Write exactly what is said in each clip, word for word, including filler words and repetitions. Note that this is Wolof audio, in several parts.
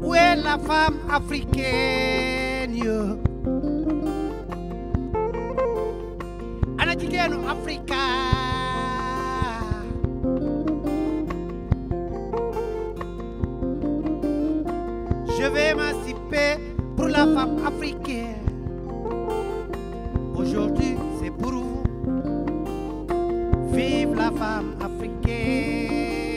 Où est la femme africaine yo? Ana jigéenu Africa. Je vais m'émanciper pour la femme africaine. Aujourd'hui, c'est pour vous. Vive la femme africaine.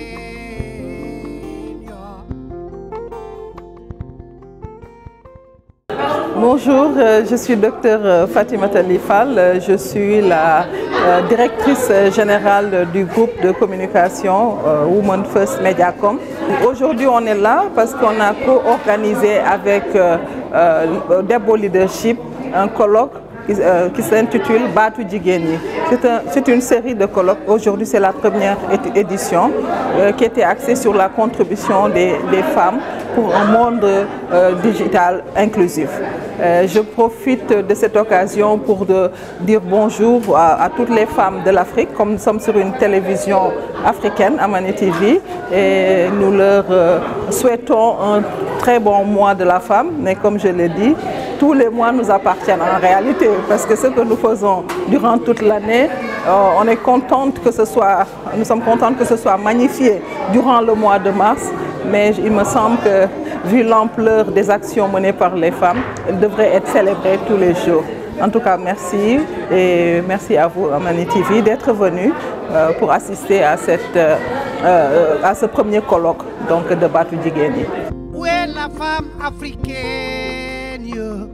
Bonjour, je suis docteur Fatimata Ly Fall, je suis la euh, directrice générale du groupe de communication euh, Women First Mediacom. Aujourd'hui, on est là parce qu'on a co-organisé avec euh, euh, Debbo Leadership un colloque qui, euh, qui s'intitule Baatu Jigéen Ñi. C'est un, c'est une série de colloques. Aujourd'hui, c'est la première édition euh, qui était axée sur la contribution des, des femmes pour un monde euh, digital inclusif. Euh, je profite de cette occasion pour de, dire bonjour à, à toutes les femmes de l'Afrique, comme nous sommes sur une télévision africaine, Amani T V, et nous leur euh, souhaitons un très bon mois de la femme, mais comme je l'ai dit, tous les mois nous appartiennent en réalité, parce que ce que nous faisons durant toute l'année, euh, on est contente que ce soit, nous sommes contentes que ce soit magnifié durant le mois de mars, mais il me semble que, vu l'ampleur des actions menées par les femmes, elles devraient être célébrées tous les jours. En tout cas, merci et merci à vous, Amani T V, d'être venu euh, pour assister à, cette, euh, euh, à ce premier colloque donc, de Baatu Jigéen Ñi. Où est la femme africaine yo?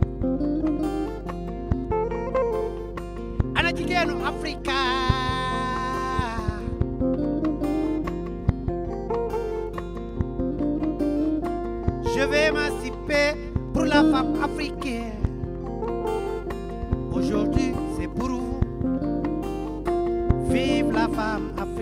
Ana jigéenu Africa. Je vais m'émanciper pour la femme africaine. Aujourd'hui, c'est pour vous. Vive la femme africaine.